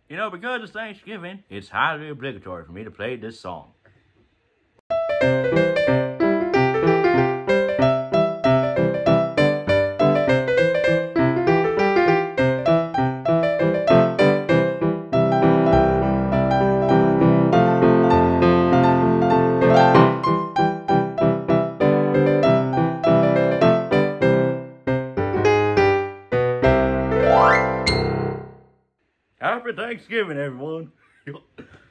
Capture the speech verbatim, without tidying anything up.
You know, because it's Thanksgiving, it's highly obligatory for me to play this song. Happy Thanksgiving, everyone.